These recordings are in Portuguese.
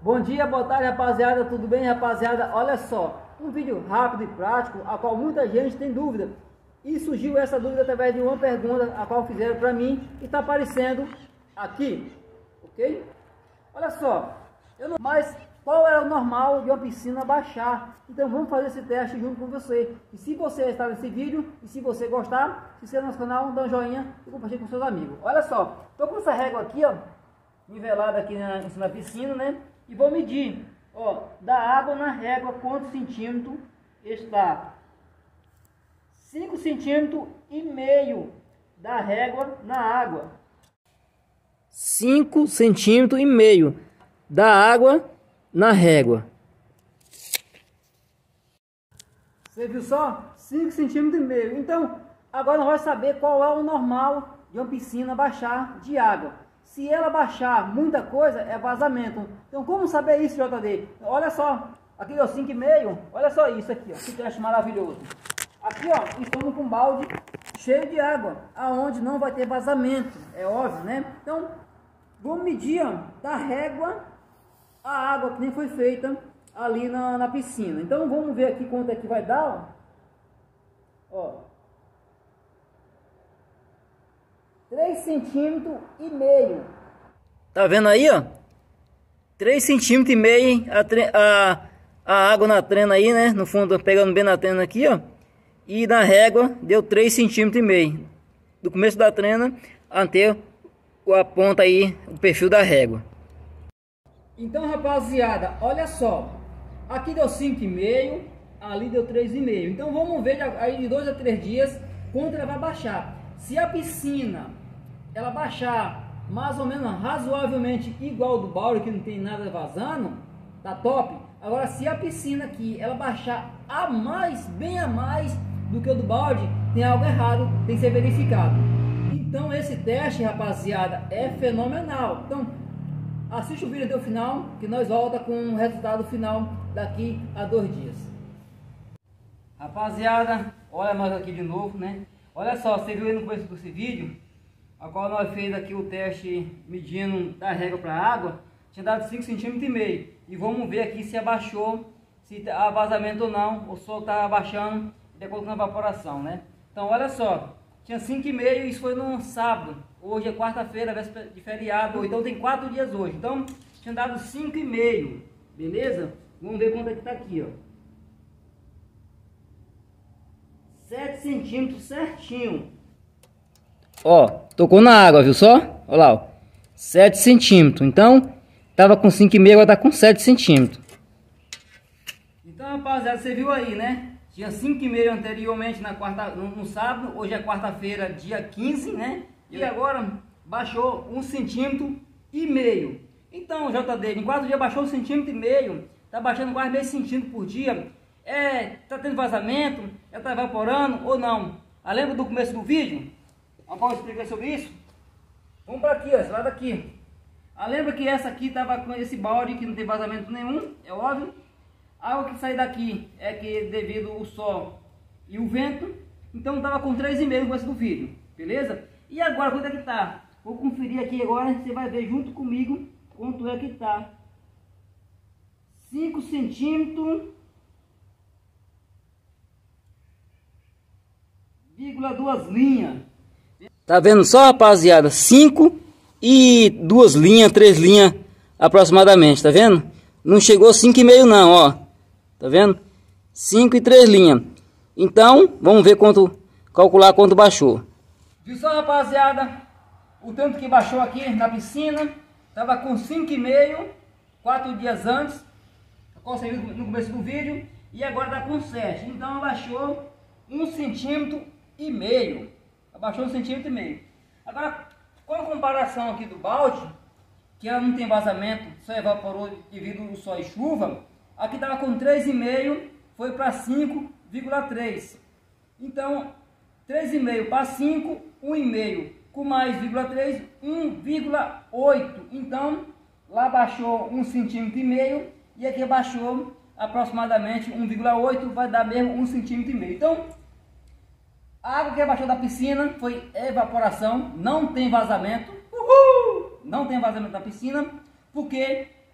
Bom dia, boa tarde, rapaziada, tudo bem, rapaziada? Olha só, um vídeo rápido e prático, a qual muita gente tem dúvida. E surgiu essa dúvida através de uma pergunta, a qual fizeram para mim e está aparecendo aqui, ok? Olha só, mas qual é o normal de uma piscina baixar? Então vamos fazer esse teste junto com você. E se você está nesse vídeo, e se você gostar, se inscreva no nosso canal, dá um joinha e compartilhe com seus amigos. Olha só, estou com essa régua aqui, ó, nivelada aqui em cima da piscina, né? E vou medir, ó, da água na régua quantos centímetros está. 5,5 centímetros da régua na água. 5,5 centímetros da água na régua. Você viu só? 5,5 centímetros. Então, agora nós vamos saber qual é o normal de uma piscina baixar de água. Se ela baixar muita coisa, é vazamento. Então, como saber isso, JD? Olha só, aqui deu 5,5. Olha só isso aqui, ó. Que teste maravilhoso. Aqui, ó, estamos com um balde cheio de água, aonde não vai ter vazamento, é óbvio, né? Então, vamos medir, ó, da régua a água que nem foi feita ali na piscina. Então, vamos ver aqui quanto é que vai dar, ó. 3,5 centímetros. Tá vendo aí, ó? 3,5 centímetros a água na trena aí, né? No fundo, pegando bem na trena aqui, ó. E na régua deu 3,5 centímetros. Do começo da trena até a ponta aí, o perfil da régua. Então, rapaziada, olha só. Aqui deu 5,5, ali deu 3,5. Então vamos ver aí de 2 a 3 dias quanto ela vai baixar. Se a piscina ela baixar mais ou menos razoavelmente igual do balde, que não tem nada vazando, tá top. Agora, se a piscina aqui ela baixar a mais, bem a mais do que o do balde, tem algo errado, tem que ser verificado. Então esse teste, rapaziada, é fenomenal. Então assiste o vídeo até o final, que nós volta com o resultado final daqui a 2 dias. Rapaziada, olha nós aqui de novo, né? Olha só, você viu aí no começo desse vídeo, a qual nós fez aqui o teste medindo da régua para a água, tinha dado 5,5 centímetros. E vamos ver aqui se abaixou, se há vazamento ou não, ou só está abaixando de acordo com a evaporação, né? Então olha só, tinha 5,5, isso foi no sábado, hoje é quarta-feira, véspera de feriado, então tem 4 dias hoje, então tinha dado 5,5, beleza? Vamos ver quanto é que tá aqui, ó. 7 centímetros certinho. Ó, tocou na água, viu só? Olha lá, ó. 7 centímetros. Então, tava com 5,5, agora tá com 7 centímetros. Então, rapaziada, você viu aí, né? Tinha 5,5 anteriormente no sábado. Hoje é quarta-feira, dia 15, né? E agora baixou 1,5 centímetro. Então, JD, em 4 dias baixou 1,5 centímetro. Tá baixando quase meio centímetro por dia. Tá tendo vazamento? Tá evaporando ou não? Lembra do começo do vídeo? Vamos explicar sobre isso? Vamos para aqui, ó, esse lado aqui. Lembra que essa aqui tava com esse balde que não tem vazamento nenhum, é óbvio. A água que sai daqui é que devido ao sol e o vento, então tava com 3,5 no começo do vídeo, beleza? E agora quanto é que tá? Vou conferir aqui agora, você vai ver junto comigo quanto é que tá. 5 centímetros. 2 linhas. Tá vendo só, rapaziada? 5 e 2 linhas, 3 linhas aproximadamente, tá vendo? Não chegou 5,5 não, ó. Tá vendo? 5 e 3 linhas. Então, vamos ver calcular quanto baixou. Viu só, rapaziada? O tanto que baixou aqui na piscina. Tava com 5,5 4 dias antes, qual você viu no começo do vídeo. E agora tá com 7. Então, baixou 1,5 centímetro. Abaixou 1,5 centímetro. Agora, com a comparação aqui do balde, que ela não tem vazamento, só evaporou devido ao sol e chuva, aqui estava com 3,5, foi para 5,3. Então, 3,5 para 5, 1,5 com mais 0,3, 1,8. Então, lá baixou 1,5 centímetro e aqui baixou aproximadamente 1,8, vai dar mesmo 1,5 centímetro. Então, a água que abaixou da piscina foi evaporação, não tem vazamento. Não tem vazamento da piscina, porque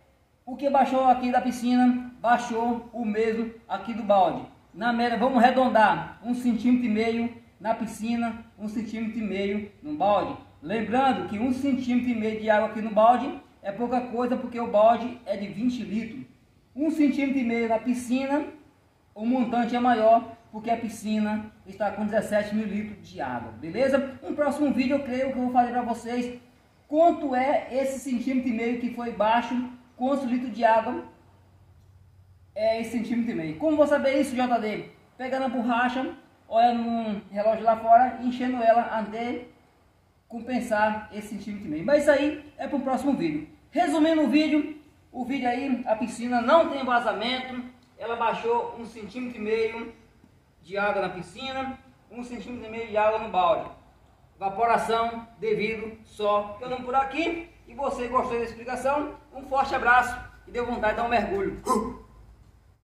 O que baixou aqui da piscina, baixou o mesmo aqui do balde. Na média, vamos arredondar, 1,5 cm na piscina, 1,5 cm no balde. Lembrando que 1,5 cm de água aqui no balde é pouca coisa, porque o balde é de 20 litros. 1,5 cm na piscina, o montante é maior, porque a piscina está com 17 mil litros de água, beleza? No próximo vídeo eu creio que eu vou fazer para vocês quanto é esse centímetro e meio que foi baixo, quantos litros de água é esse centímetro e meio. Como vou saber isso, JD? Pegando a borracha, olha no relógio lá fora, enchendo ela até compensar esse centímetro e meio. Mas isso aí é para o próximo vídeo. Resumindo o vídeo aí, a piscina não tem vazamento, ela baixou 1,5 cm de água na piscina, 1,5 cm de água no balde. Evaporação devido só ficando por aqui. E você gostou da explicação? Um forte abraço e deu vontade de dar um mergulho.